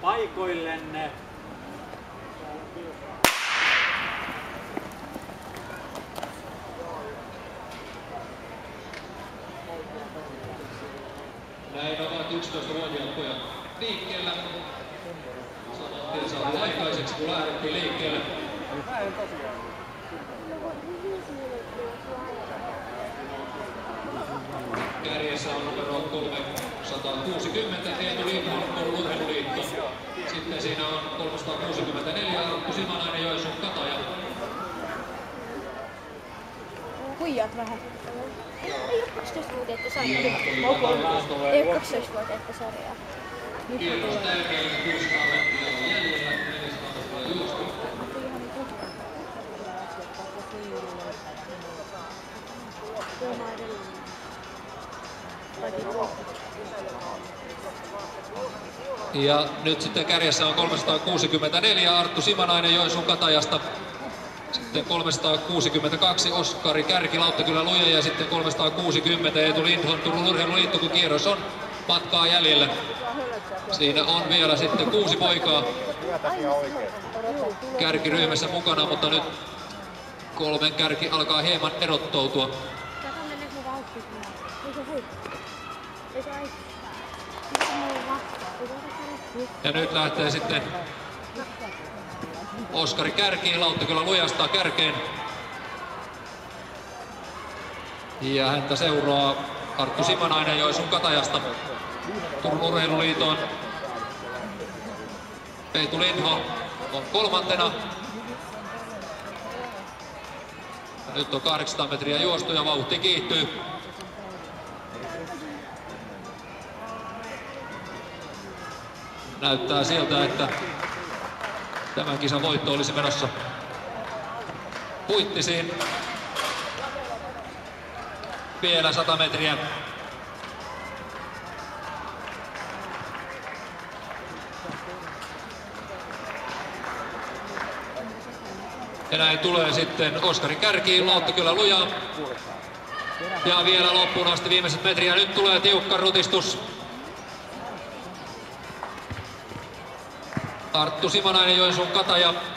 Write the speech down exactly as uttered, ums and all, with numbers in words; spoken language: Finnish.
paikoillenne. Näin ovat yksitoistavuotiaat pojat liikkeellä. Sanottiin saatu aikaiseksi, kun lähdettiin liikkeelle. Kärjessä on numero kolmesataakuusikymmentä Eetu Lindholm, Turun Urheiluliitto. Sitten siinä on kolmesataakuusikymmentäneljä Arttu Simanainen, Joensuun Kataja. Huijaat vähän. Ei ole kaksitoistavuotiaita sarjaa. Ei ole kaksitoistavuotiaita sarjaa. Kierros tärkein, kuusisataa metriä on jäljellä, neljäsataa metriä juostu. Ja nyt sitten kärjessä on kolmesataakuusikymmentäneljä Arttu Simanainen Joensuun Katajasta. Sitten kolmesataakuusikymmentäkaksi Oskari Kärki Lauttakylän Luja ja sitten kolmesataakuusikymmentä Eetu Lindholm Turun Urheiluliitto, kun kierros on matkaa jäljellä. Siinä on vielä sitten kuusi poikaa kärkiryhmässä mukana, mutta nyt kolmen kärki alkaa hieman erottautua. Ja nyt lähtee sitten Oskari Kärki Lauttakylän Lujasta kärkeen. Ja häntä seuraa Arttu Simanainen Joensuun Katajasta. Turun Urheiluliiton Eetu Lindholm on kolmantena. Ja nyt on kahdeksansataa metriä juostu ja vauhti kiihtyy. Näyttää siltä, että tämän kisan voitto olisi menossa Puittisiin. Vielä sata metriä. Ja näin tulee sitten Oskari Kärki, Lauttakylän Luja. Ja vielä loppuun asti viimeiset metriä. Nyt tulee tiukka rutistus. Arttu Simanainen Joensuun Kataja